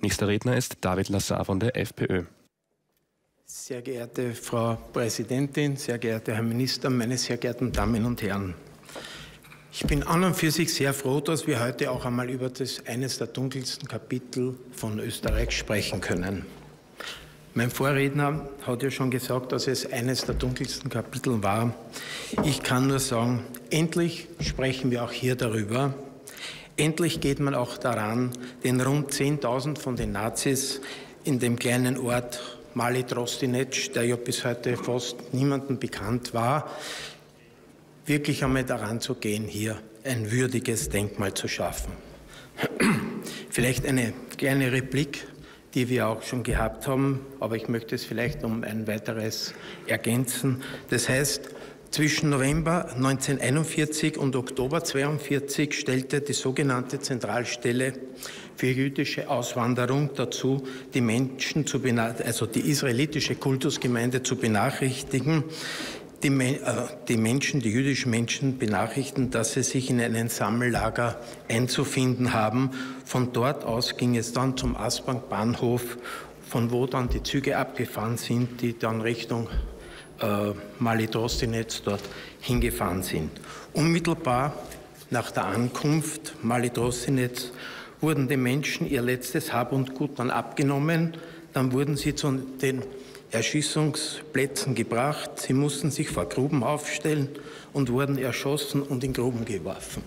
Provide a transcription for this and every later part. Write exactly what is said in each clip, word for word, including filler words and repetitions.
Nächster Redner ist David Lassar von der FPÖ. Sehr geehrte Frau Präsidentin, sehr geehrter Herr Minister, meine sehr geehrten Damen und Herren. Ich bin an und für sich sehr froh, dass wir heute auch einmal über das eines der dunkelsten Kapitel von Österreich sprechen können. Mein Vorredner hat ja schon gesagt, dass es eines der dunkelsten Kapitel war. Ich kann nur sagen, endlich sprechen wir auch hier darüber. Endlich geht man auch daran, den rund zehntausend von den Nazis in dem kleinen Ort Mali Trostinec, der ja bis heute fast niemandem bekannt war, wirklich einmal daran zu gehen, hier ein würdiges Denkmal zu schaffen. Vielleicht eine kleine Replik, die wir auch schon gehabt haben, aber ich möchte es vielleicht um ein weiteres ergänzen. Das heißt, zwischen November neunzehnhunderteinundvierzig und Oktober zweiundvierzig stellte die sogenannte Zentralstelle für jüdische Auswanderung dazu, die Menschen zu also die israelitische Kultusgemeinde zu benachrichtigen, die, äh, die Menschen, die jüdischen Menschen benachrichten, dass sie sich in einem Sammellager einzufinden haben. Von dort aus ging es dann zum Aspang-Bahnhof, von wo dann die Züge abgefahren sind, die dann Richtung äh, Mali Trostinec dort hingefahren sind. Unmittelbar nach der Ankunft Mali Trostinec wurden den Menschen ihr letztes Hab und Gut dann abgenommen. Dann wurden sie zu den Erschießungsplätzen gebracht. Sie mussten sich vor Gruben aufstellen und wurden erschossen und in Gruben geworfen.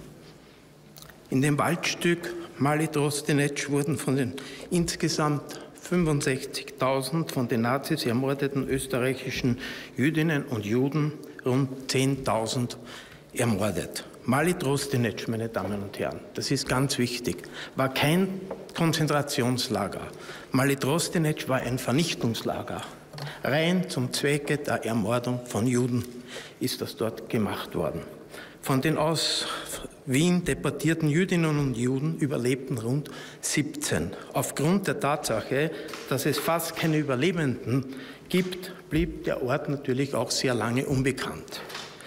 In dem Waldstück Mali Trostinec wurden von den insgesamt fünfundsechzigtausend von den Nazis ermordeten österreichischen Jüdinnen und Juden rund zehntausend ermordet. Mali Trostinec, meine Damen und Herren, das ist ganz wichtig, war kein Konzentrationslager. Mali Trostinec war ein Vernichtungslager. Rein zum Zwecke der Ermordung von Juden ist das dort gemacht worden. Von den aus Wien deportierten Jüdinnen und Juden überlebten rund siebzehn. Aufgrund der Tatsache, dass es fast keine Überlebenden gibt, blieb der Ort natürlich auch sehr lange unbekannt.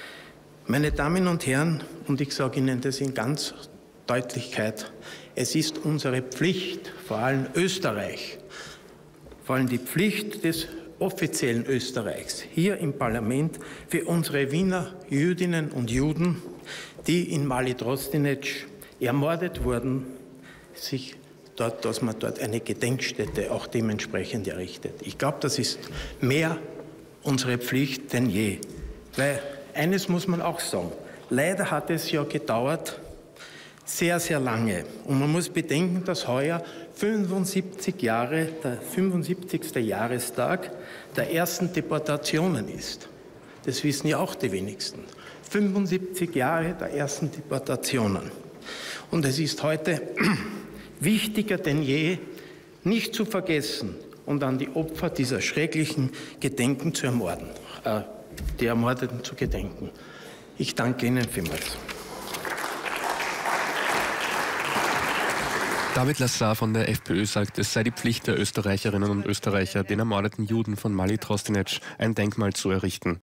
Meine Damen und Herren, und ich sage Ihnen das in ganz Deutlichkeit, es ist unsere Pflicht, vor allem Österreich, vor allem die Pflicht des offiziellen Österreichs, hier im Parlament für unsere Wiener Jüdinnen und Juden, die in Mali Trostinec ermordet wurden, sich dort, dass man dort eine Gedenkstätte auch dementsprechend errichtet. Ich glaube, das ist mehr unsere Pflicht denn je. Weil eines muss man auch sagen, leider hat es ja gedauert, sehr, sehr lange. Und man muss bedenken, dass heuer fünfundsiebzig Jahre, der fünfundsiebzigste Jahrestag der ersten Deportationen ist. Das wissen ja auch die wenigsten. fünfundsiebzig Jahre der ersten Deportationen. Und es ist heute wichtiger denn je, nicht zu vergessen und an die Opfer dieser schrecklichen Gedenken zu ermorden, äh, die Ermordeten zu gedenken. Ich danke Ihnen vielmals. David Lassar von der FPÖ sagt, es sei die Pflicht der Österreicherinnen und Österreicher, den ermordeten Juden von Mali Trostinec ein Denkmal zu errichten.